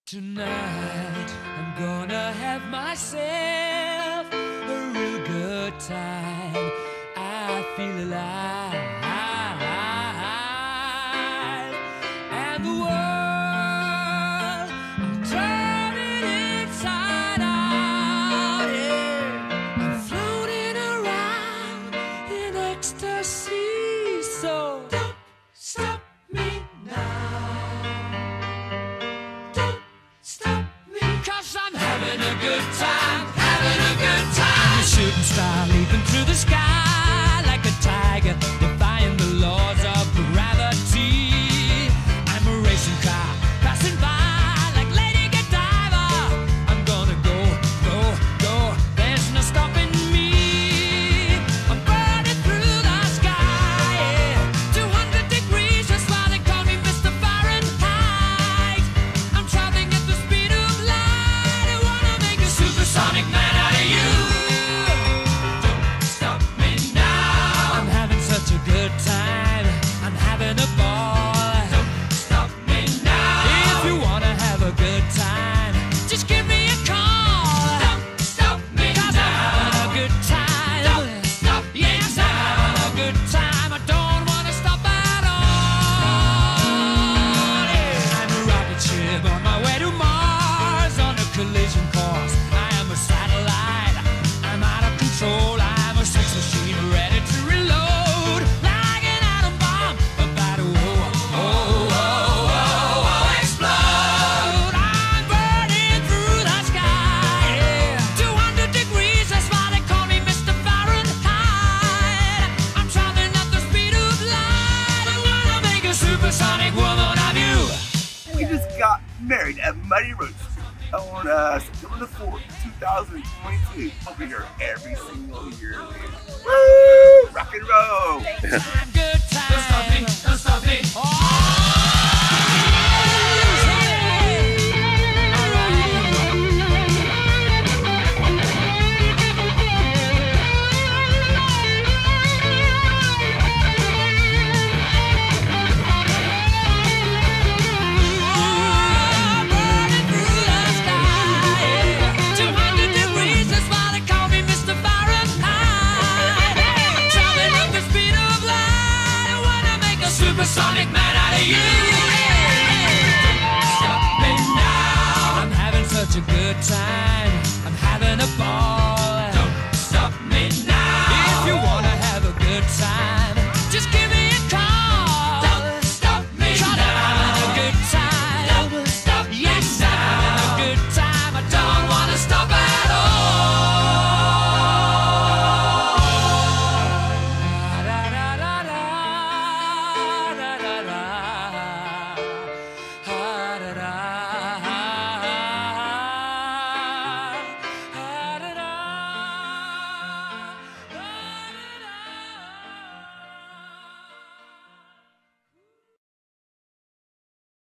Tonight, I'm gonna have myself a real good time. I feel alive, and the world, I'm turning inside out, yeah. I'm floating around in ecstasy, so don't stop me now. Cause I'm having a good time, having a good time. I'm a shooting star leaping through the sky like a tiger, defying the laws of gravity. I'm a racing car passing by like Lady Godiva. I'm gonna go, go, go, there's no stopping me. I'm burning through the sky, yeah. 200 degrees, that's why they call me Mr. Fahrenheit. I'm traveling at the speed of light. I wanna make a supersonic man out of you. Don't stop me now. I'm having such a good time, I'm having a ball. Don't stop me now. If you wanna have a good time, just give me a call. Don't stop me now. I'm having a good time. Don't stop me now. I'm having a good time. I don't wanna stop at all. Yeah. I'm a rocket ship on my way to Mars on a collision course. I am a satellite. I'm out of control. I'm a sex machine ready to reload. Like an atom bomb about to explode. I'm burning through the sky, yeah. 200 degrees, that's why they call me Mr. Fahrenheit. I'm traveling at the speed of light. I'm gonna make a supersonic woman of you. We just got married at Muddy Road on September the 4th, 2022. I'll be here every single year. Woo! Rock and roll! Good time. Don't stop me. Don't stop me. Oh.